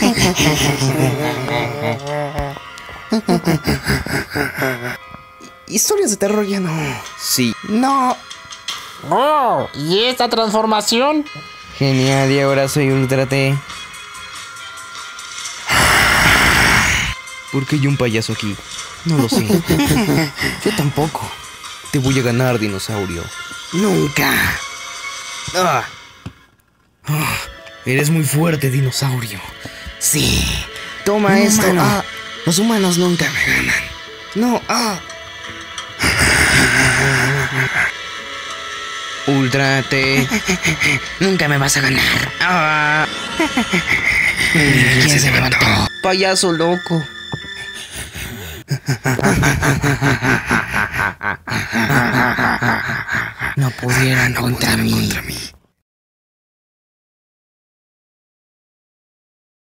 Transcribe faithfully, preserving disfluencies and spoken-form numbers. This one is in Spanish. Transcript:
Historias de terror ya no. Sí. No. Oh, ¿y esta transformación? Genial, y ahora soy Ultra T. ¿Por qué hay un payaso aquí? No lo sé. Yo tampoco. Te voy a ganar, dinosaurio. Nunca. Ah. Ah, eres muy fuerte, dinosaurio. Sí. Toma Un esto. humano. Ah. Los humanos nunca me ganan. No, ah. Ultra T. Nunca me vas a ganar. Ah. ¿Quién se levantó? Payaso loco. No pudieron contra mí.